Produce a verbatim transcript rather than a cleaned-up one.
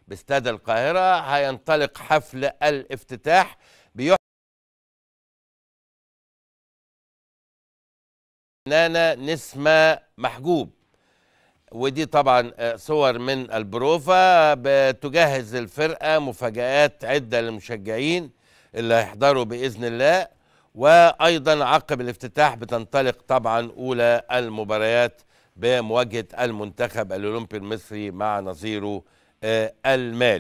باستاد القاهرة. هينطلق حفل الافتتاح بيحيي فنانة نسمة محجوب، ودي طبعا صور من البروفا. بتجهز الفرقة مفاجآت عدة للمشجعين اللي هيحضروا بإذن الله. وأيضا عقب الافتتاح بتنطلق طبعا أولى المباريات بمواجهة المنتخب الأولمبي المصري مع نظيره المالي.